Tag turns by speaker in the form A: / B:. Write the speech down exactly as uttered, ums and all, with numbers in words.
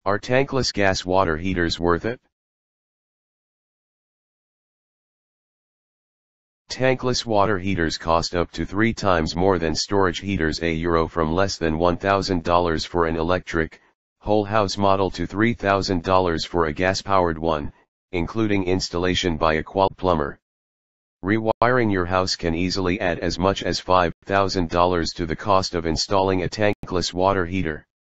A: Are tankless gas water heaters worth it? Tankless water heaters cost up to three times more than storage heaters, a euro from less than one thousand dollars for an electric, whole house model to three thousand dollars for a gas-powered one, including installation by a qual plumber. Rewiring your house can easily add as much as five thousand dollars to the cost of installing a tankless water heater.